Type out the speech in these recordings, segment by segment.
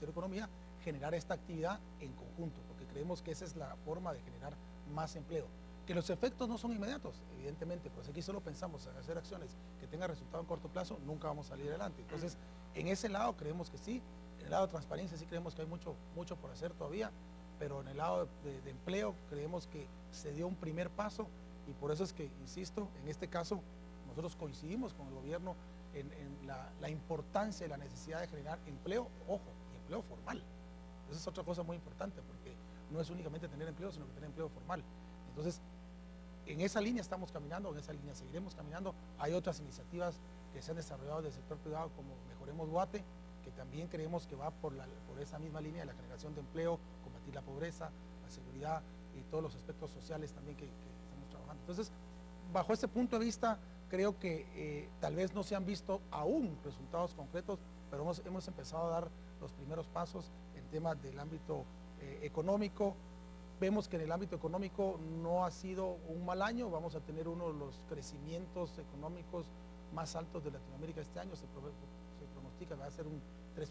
Ministerio de Economía, generar esta actividad en conjunto, porque creemos que esa es la forma de generar más empleo. Que los efectos no son inmediatos, evidentemente, pues aquí solo pensamos en hacer acciones que tengan resultado en corto plazo, nunca vamos a salir adelante. Entonces, en ese lado creemos que sí, en el lado de transparencia sí creemos que hay mucho por hacer todavía, pero en el lado de empleo creemos que se dio un primer paso y por eso es que, insisto, en este caso nosotros coincidimos con el gobierno en la importancia y la necesidad de generar empleo, ojo, y empleo formal. Esa es otra cosa muy importante porque no es únicamente tener empleo, sino que tener empleo formal. Entonces, en esa línea estamos caminando, en esa línea seguiremos caminando. Hay otras iniciativas que se han desarrollado del sector privado como Mejoremos Guate, que también creemos que va por esa misma línea de la generación de empleo, combatir la pobreza, la seguridad y todos los aspectos sociales también que estamos trabajando. Entonces, bajo ese punto de vista, creo que tal vez no se han visto aún resultados concretos, pero hemos empezado a dar los primeros pasos en temas del ámbito económico. Vemos que en el ámbito económico no ha sido un mal año, vamos a tener uno de los crecimientos económicos más altos de Latinoamérica este año, se pronostica que va a ser un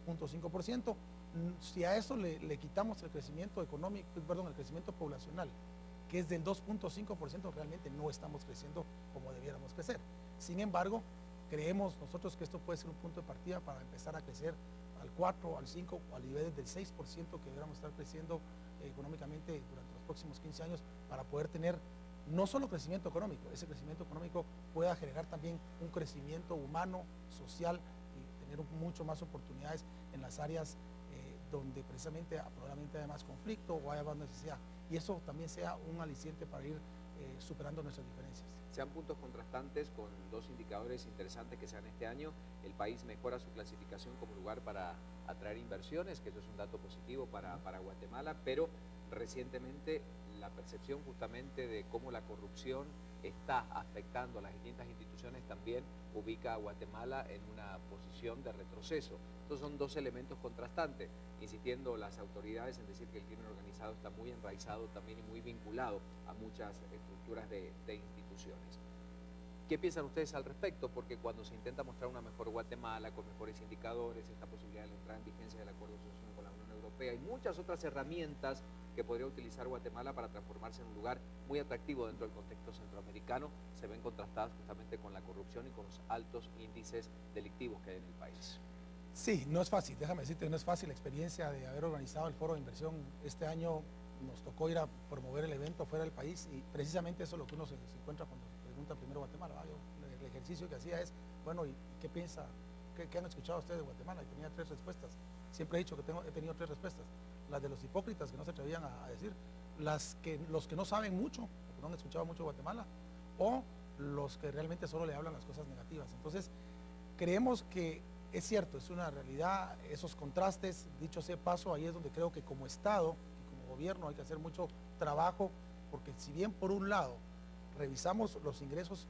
3.5%. Si a eso le quitamos el crecimiento económico, perdón, el crecimiento poblacional, que es del 2.5%, realmente no estamos creciendo como debiéramos crecer. Sin embargo, creemos nosotros que esto puede ser un punto de partida para empezar a crecer al 4, al 5 o al nivel del 6% que deberíamos estar creciendo económicamente durante los próximos 15 años para poder tener no solo crecimiento económico, ese crecimiento económico pueda generar también un crecimiento humano, social y tener mucho más oportunidades en las áreas donde precisamente probablemente haya más conflicto o haya más necesidad y eso también sea un aliciente para ir superando nuestras diferencias. Sean puntos contrastantes con dos indicadores interesantes que se dan este año. El país mejora su clasificación como lugar para atraer inversiones, que eso es un dato positivo para Guatemala, pero recientemente la percepción justamente de cómo la corrupción está afectando a las distintas instituciones también ubica a Guatemala en una posición de retroceso. Estos son dos elementos contrastantes, insistiendo las autoridades en decir que el crimen organizado está muy enraizado también y muy vinculado a muchas estructuras de instituciones. ¿Qué piensan ustedes al respecto? Porque cuando se intenta mostrar una mejor Guatemala, con mejores indicadores, esta posibilidad de la entrada en vigencia del acuerdo de asociación con la Unión Europea y muchas otras herramientas que podría utilizar Guatemala para transformarse en un lugar muy atractivo dentro del contexto centroamericano, se ven contrastadas justamente con la corrupción y con los altos índices delictivos que hay en el país. Sí, no es fácil, déjame decirte, no es fácil la experiencia de haber organizado el foro de inversión. Este año nos tocó ir a promover el evento fuera del país y precisamente eso es lo que uno se encuentra cuando pregunta primero Guatemala. El ejercicio que hacía es, bueno, ¿y qué piensa? ¿Qué han escuchado ustedes de Guatemala? Y tenía 3 respuestas. Siempre he dicho que he tenido 3 respuestas. Las de los hipócritas que no se atrevían a decir, los que no saben mucho, porque no han escuchado mucho de Guatemala, o los que realmente solo le hablan las cosas negativas. Entonces, creemos que es cierto, es una realidad, esos contrastes, dicho sea paso, ahí es donde creo que como Estado y como gobierno hay que hacer mucho trabajo, porque si bien por un lado revisamos los ingresos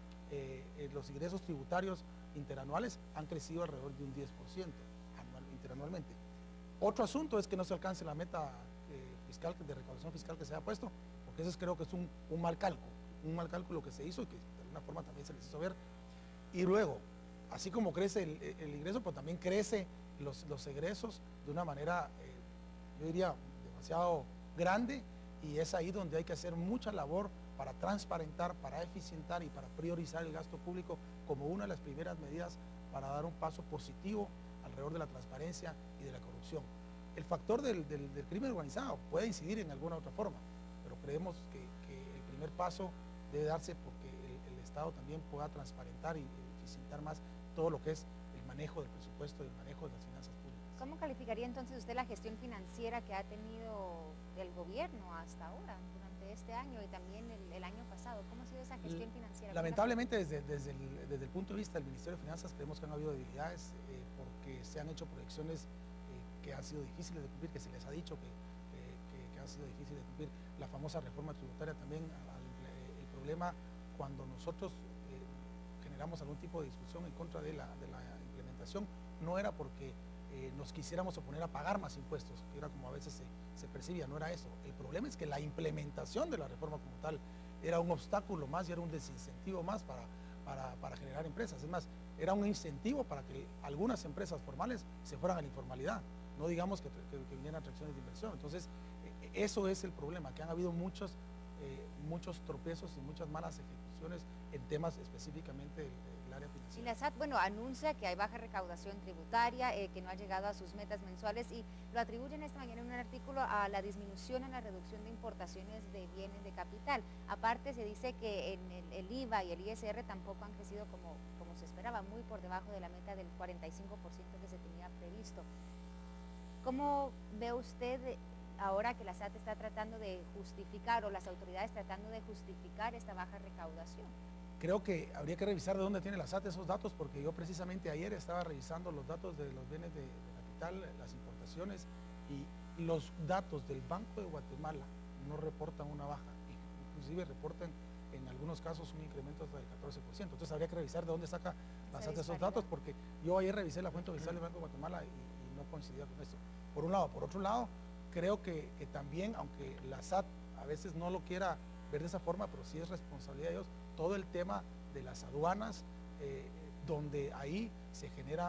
tributarios interanuales, han crecido alrededor de un 10% interanualmente. Otro asunto es que no se alcance la meta fiscal, de recaudación fiscal que se ha puesto, porque eso creo que es un mal cálculo que se hizo y que de alguna forma también se les hizo ver. Y luego, así como crece el ingreso, pues también crece los egresos de una manera, yo diría, demasiado grande, y es ahí donde hay que hacer mucha labor para transparentar, para eficientar y para priorizar el gasto público como una de las primeras medidas para dar un paso positivo alrededor de la transparencia y de la corrupción. El factor del crimen organizado puede incidir en alguna otra forma, pero creemos que el primer paso debe darse porque el Estado también pueda transparentar y eficientar más todo lo que es el manejo del presupuesto y el manejo de las finanzas públicas. ¿Cómo calificaría entonces usted la gestión financiera que ha tenido el gobierno hasta ahora, durante este año y también el año pasado? ¿Cómo ha sido esa gestión financiera? Lamentablemente, desde el punto de vista del Ministerio de Finanzas, creemos que han habido debilidades porque se han hecho proyecciones que han sido difíciles de cumplir, que se les ha dicho que han sido difíciles de cumplir. La famosa reforma tributaria también, el problema cuando nosotros generamos algún tipo de discusión en contra de la implementación, no era porque nos quisiéramos oponer a pagar más impuestos, que era como a veces se percibía, no era eso. El problema es que la implementación de la reforma como tal era un obstáculo más y era un desincentivo más para generar empresas. Es más, era un incentivo para que algunas empresas formales se fueran a la informalidad. no digamos que vinieran atracciones de inversión. Entonces, eso es el problema, que han habido muchos tropiezos y muchas malas ejecuciones en temas específicamente del área financiera. Y la SAT, bueno, anuncia que hay baja recaudación tributaria, que no ha llegado a sus metas mensuales y lo atribuyen esta mañana en un artículo a la disminución en la reducción de importaciones de bienes de capital. Aparte se dice que en el IVA y el ISR tampoco han crecido como se esperaba, muy por debajo de la meta del 45% que se tenía previsto. ¿Cómo ve usted ahora que la SAT está tratando de justificar o las autoridades tratando de justificar esta baja recaudación? Creo que habría que revisar de dónde tiene la SAT esos datos, porque yo precisamente ayer estaba revisando los datos de los bienes de capital, las importaciones, y los datos del Banco de Guatemala no reportan una baja, inclusive reportan en algunos casos un incremento hasta del 14%. Entonces habría que revisar de dónde saca la SAT esos datos, porque yo ayer revisé la fuente oficial del Banco de Guatemala y no coincidía con esto. Por un lado. Por otro lado, creo que también, aunque la SAT a veces no lo quiera ver de esa forma, pero sí es responsabilidad de ellos, todo el tema de las aduanas, donde ahí se genera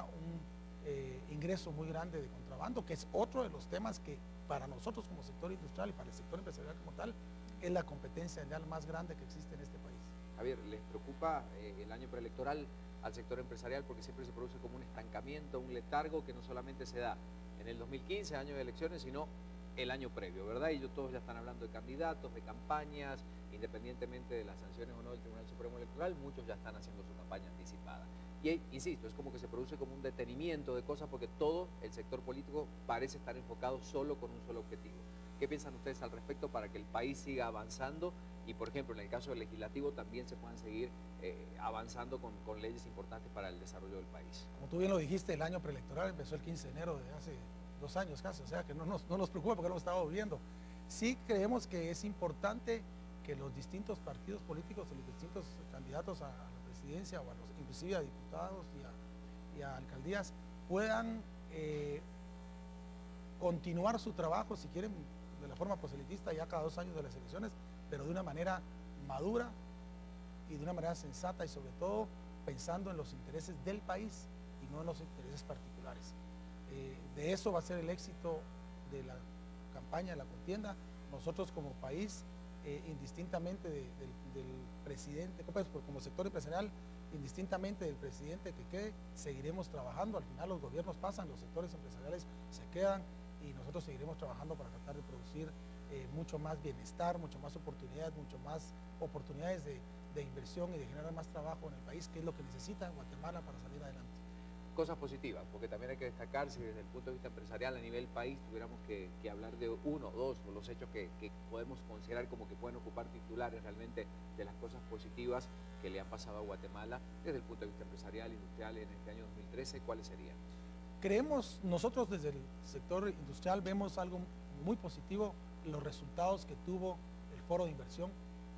un ingreso muy grande de contrabando, que es otro de los temas que para nosotros como sector industrial y para el sector empresarial como tal, es la competencia leal más grande que existe en este país. Javier, ¿les preocupa el año preelectoral al sector empresarial porque siempre se produce como un estancamiento, un letargo que no solamente se da en el 2015, año de elecciones, sino el año previo, ¿verdad? Y todos ya están hablando de candidatos, de campañas, independientemente de las sanciones o no del Tribunal Supremo Electoral, muchos ya están haciendo su campaña anticipada. Y insisto, es como que se produce como un detenimiento de cosas porque todo el sector político parece estar enfocado solo con un solo objetivo. ¿Qué piensan ustedes al respecto para que el país siga avanzando y, por ejemplo, en el caso del legislativo también se puedan seguir avanzando con leyes importantes para el desarrollo del país? Como tú bien lo dijiste, el año preelectoral empezó el 15 de enero de hace 2 años casi, o sea que no nos preocupa porque lo hemos estado viviendo. Sí creemos que es importante que los distintos partidos políticos, los distintos candidatos a la presidencia o inclusive a diputados y a alcaldías puedan continuar su trabajo, si quieren, de la forma proselitista ya cada 2 años de las elecciones, pero de una manera madura y de una manera sensata y sobre todo pensando en los intereses del país y no en los intereses particulares. De eso va a ser el éxito de la campaña, de la contienda. Nosotros como país, indistintamente del presidente, pues, como sector empresarial, indistintamente del presidente que quede, seguiremos trabajando. Al final los gobiernos pasan, los sectores empresariales se quedan y nosotros seguiremos trabajando para tratar de producir mucho más bienestar, mucho más oportunidades de inversión y de generar más trabajo en el país, que es lo que necesita Guatemala para salir adelante. Cosas positivas, porque también hay que destacar si desde el punto de vista empresarial a nivel país tuviéramos que hablar de uno o dos, o los hechos que podemos considerar como que pueden ocupar titulares realmente de las cosas positivas que le han pasado a Guatemala desde el punto de vista empresarial, industrial en este año 2013, ¿cuáles serían? Creemos, nosotros desde el sector industrial vemos algo muy positivo, los resultados que tuvo el foro de inversión,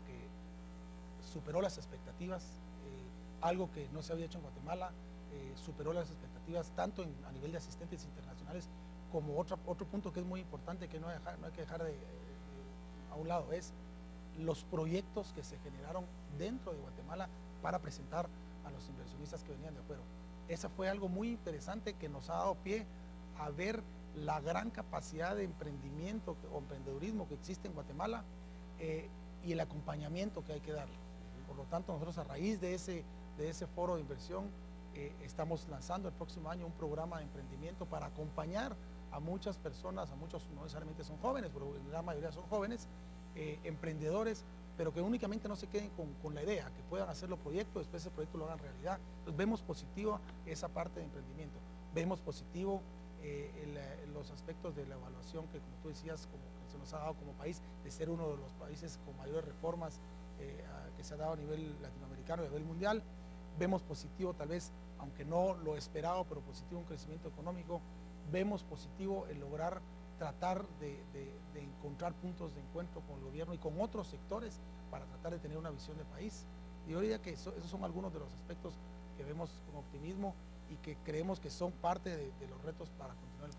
que superó las expectativas, algo que no se había hecho en Guatemala, superó las expectativas tanto a nivel de asistentes internacionales como otro punto que es muy importante que no hay que dejar a un lado, es los proyectos que se generaron dentro de Guatemala para presentar a los inversionistas que venían de afuera. Eso fue algo muy interesante que nos ha dado pie a ver la gran capacidad de emprendimiento o emprendedurismo que existe en Guatemala y el acompañamiento que hay que darle. Por lo tanto, nosotros a raíz de ese foro de inversión estamos lanzando el próximo año un programa de emprendimiento para acompañar a muchas personas, a muchos no necesariamente son jóvenes, pero en la mayoría son jóvenes, emprendedores, pero que únicamente no se queden con la idea, que puedan hacer los proyectos, después ese proyecto lo hagan realidad. Entonces vemos positivo esa parte de emprendimiento, vemos positivo los aspectos de la evaluación que, como tú decías, como que se nos ha dado como país, de ser uno de los países con mayores reformas que se ha dado a nivel latinoamericano y a nivel mundial. Vemos positivo, tal vez, aunque no lo esperado, pero positivo un crecimiento económico. Vemos positivo el lograr tratar de encontrar puntos de encuentro con el gobierno y con otros sectores para tratar de tener una visión de país. Y yo diría que esos son algunos de los aspectos que vemos con optimismo y que creemos que son parte de los retos para continuar el próximo año.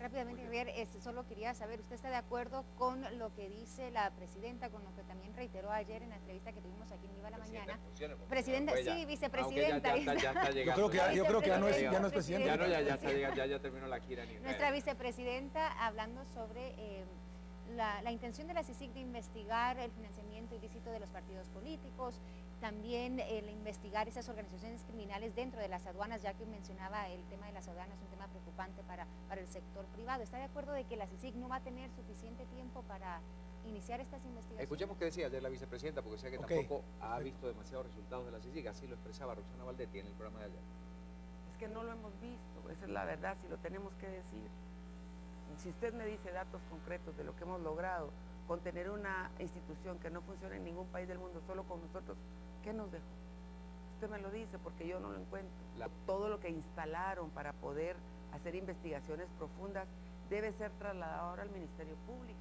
Rápidamente, Javier, solo quería saber, ¿usted está de acuerdo con lo que dice la presidenta, con lo que también reiteró ayer en la entrevista que tuvimos aquí en Viva la Mañana? Presidenta, sí, vicepresidenta. Ya está llegando. Yo creo que ya no es presidenta. Ya terminó la gira. Nuestra vicepresidenta hablando sobre la intención de la CICIG de investigar el financiamiento ilícito de los partidos políticos, también el investigar esas organizaciones criminales dentro de las aduanas, ya que mencionaba el tema de las aduanas, un tema preocupante para el sector privado. ¿Está de acuerdo de que la CICIG no va a tener suficiente tiempo para iniciar estas investigaciones? Escuchemos qué decía ayer la vicepresidenta, porque sé que tampoco ha visto demasiados resultados de la CICIG, así lo expresaba Roxana Valdetti en el programa de ayer. Es que no lo hemos visto, esa es la verdad, si lo tenemos que decir. Si usted me dice datos concretos de lo que hemos logrado con tener una institución que no funciona en ningún país del mundo, solo con nosotros, ¿qué nos dejó? Usted me lo dice porque yo no lo encuentro. Todo lo que instalaron para poder hacer investigaciones profundas debe ser trasladado ahora al Ministerio Público.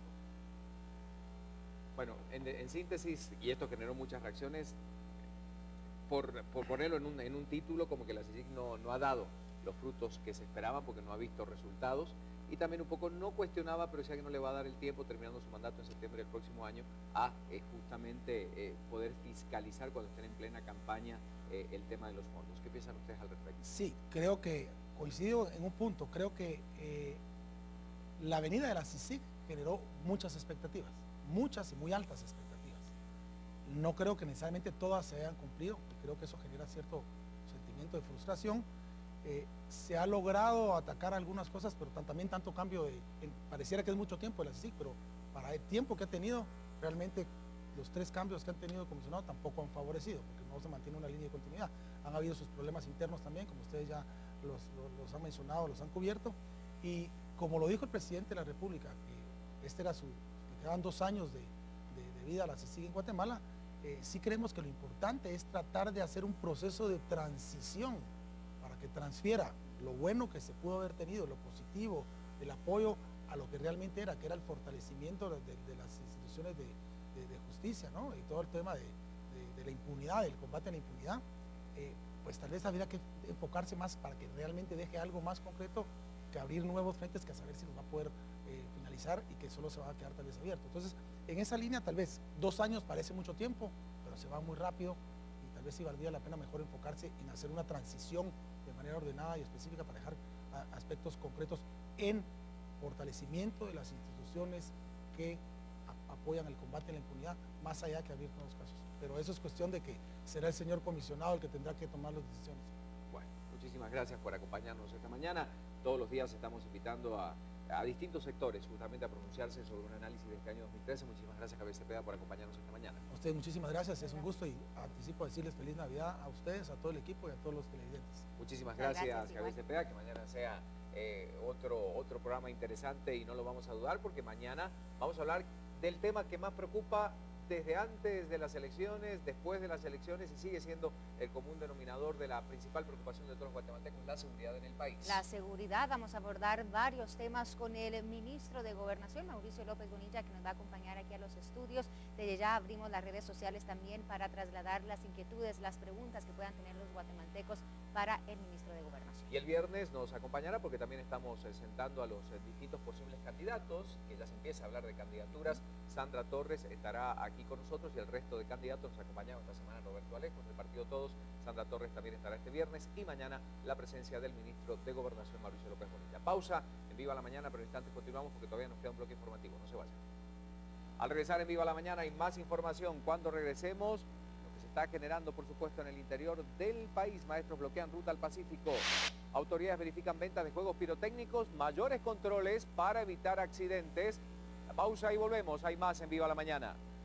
Bueno, en síntesis, y esto generó muchas reacciones, por ponerlo en un título, como que la CICIG no ha dado los frutos que se esperaban porque no ha visto resultados, y también un poco no cuestionaba, pero decía que no le va a dar el tiempo, terminando su mandato en septiembre del próximo año, a justamente poder fiscalizar cuando estén en plena campaña el tema de los fondos. ¿Qué piensan ustedes al respecto? Sí, creo que coincido en un punto. Creo que la venida de la CICIG generó muchas expectativas, muchas y muy altas expectativas. No creo que necesariamente todas se hayan cumplido, y creo que eso genera cierto sentimiento de frustración. Se ha logrado atacar algunas cosas, pero también tanto cambio, pareciera que es mucho tiempo de la CICIG, pero para el tiempo que ha tenido, realmente los 3 cambios que han tenido comisionado tampoco han favorecido, porque no se mantiene una línea de continuidad. Han habido sus problemas internos también, como ustedes ya los han mencionado, los han cubierto, y como lo dijo el presidente de la República, que este era le quedaban 2 años de vida a la CICIG en Guatemala, sí creemos que lo importante es tratar de hacer un proceso de transición para que transfiera lo bueno que se pudo haber tenido, lo positivo, el apoyo a lo que realmente era, que era el fortalecimiento de las instituciones de justicia, ¿no? Y todo el tema de la impunidad, del combate a la impunidad, pues tal vez habría que enfocarse más para que realmente deje algo más concreto que abrir nuevos frentes, que a saber si los va a poder finalizar y que solo se va a quedar tal vez abierto. Entonces, en esa línea tal vez 2 años parece mucho tiempo, pero se va muy rápido y tal vez sí valdría la pena mejor enfocarse en hacer una transición de manera ordenada y específica para dejar aspectos concretos en fortalecimiento de las instituciones que apoyan el combate a la impunidad, más allá que abrir nuevos casos. Pero eso es cuestión de que será el señor comisionado el que tendrá que tomar las decisiones. Bueno, muchísimas gracias por acompañarnos esta mañana. Todos los días estamos invitando a distintos sectores justamente a pronunciarse sobre un análisis de este año 2013. Muchísimas gracias, Javier Cepeda, por acompañarnos esta mañana. A ustedes muchísimas gracias, es un gusto y anticipo decirles feliz Navidad a ustedes, a todo el equipo y a todos los televidentes. Muchísimas gracias, Javier Cepeda, que mañana sea otro programa interesante y no lo vamos a dudar porque mañana vamos a hablar del tema que más preocupa desde antes de las elecciones, después de las elecciones y sigue siendo el común denominador de la principal preocupación de todos los guatemaltecos, la seguridad en el país. La seguridad, vamos a abordar varios temas con el ministro de Gobernación, Mauricio López Bonilla, que nos va a acompañar aquí a los estudios. Desde ya abrimos las redes sociales también para trasladar las inquietudes, las preguntas que puedan tener los guatemaltecos para el ministro de Gobernación. Y el viernes nos acompañará porque también estamos sentando a los distintos posibles candidatos, que ya se empieza a hablar de candidaturas. Sandra Torres estará aquí con nosotros y el resto de candidatos nos acompañaron esta semana Roberto Alejos del Partido Todos. Sandra Torres también estará este viernes y mañana la presencia del ministro de Gobernación, Mauricio López Bonilla. Pausa en Viva la Mañana, pero en instantes continuamos porque todavía nos queda un bloque informativo. No se vayan. Al regresar en Viva la Mañana hay más información. Cuando regresemos, lo que se está generando, por supuesto, en el interior del país. Maestros bloquean ruta al Pacífico. Autoridades verifican ventas de juegos pirotécnicos, mayores controles para evitar accidentes. La pausa y volvemos. Hay más en Viva la Mañana.